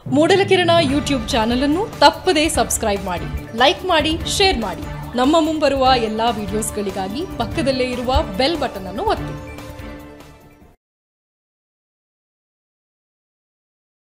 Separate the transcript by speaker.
Speaker 1: Moodalakirana YouTube channel ಅನ್ನು ತಪ್ಪದೇ subscribe ಮಾಡಿ, ಲೈಕ್ ಮಾಡಿ, ಶೇರ್ ಮಾಡಿ. ನಮ್ಮ ಮುಂಬರುವ ಎಲ್ಲಾ ವಿಡಿಯೋಸ್ಗಳಿಗಾಗಿ ಪಕ್ಕದಲ್ಲೇ ಇರುವ ಬೆಲ್ ಬಟನ್ ಅನ್ನು ಒತ್ತಿ.